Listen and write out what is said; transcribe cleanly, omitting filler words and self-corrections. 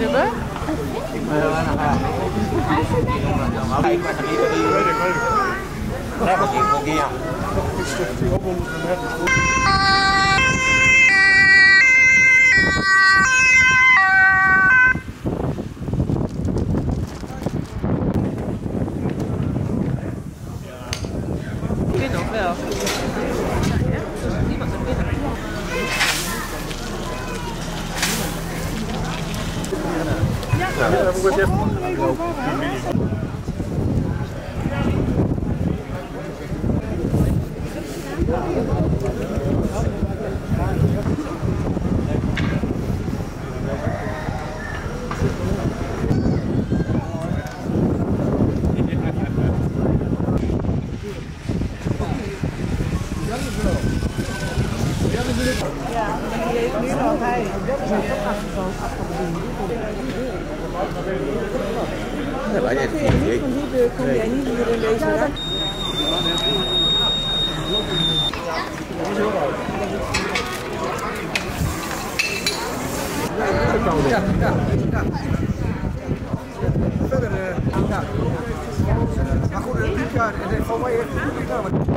hebben? Binnen of wel? Niemand er binnen. Ja, dat wordt even. Ja, die heeft nu nog hij. Ja, maar jij Van die deur kom jij niet meer in deze ruimte. Verder, ja. Maar goed, dit jaar, voor mij heeft het niet gedaan.